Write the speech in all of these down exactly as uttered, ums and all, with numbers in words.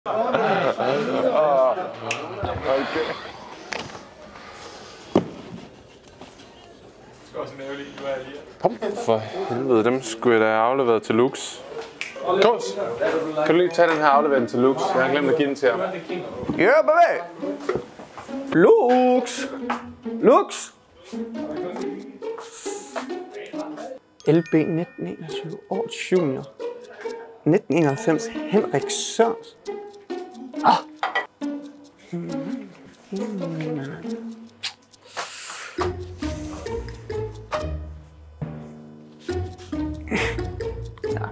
Okay. Kom, for helvede, dem skulle jeg da have afleveret til Lux. Gås, kan du lige tage den her aflevering til Lux? Jeg har glemt at give den til ham. Ja, bevæg! Lux! Lux! L B nitten enogtyve, årets junior. nitten enoghalvfems, Henrik Sørens. Ah. Ja.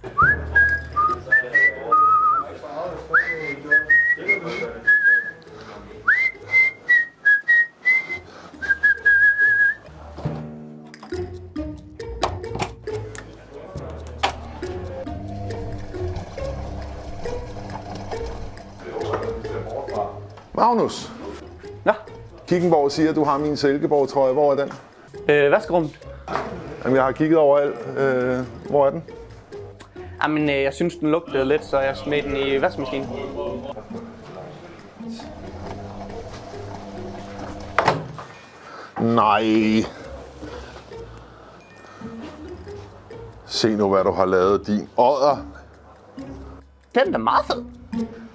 Magnus, Nå, Kickenborg siger, at du har min Silkeborg-trøje. Hvor er den? øh, vaskerummet. Jamen, jeg har kigget overalt. Øh, hvor er den? Jamen, øh, jeg synes, den lugtede lidt, så jeg smed den i vaskemaskinen. Nej. Se nu, hvad du har lavet, din odder. Den er da meget fed.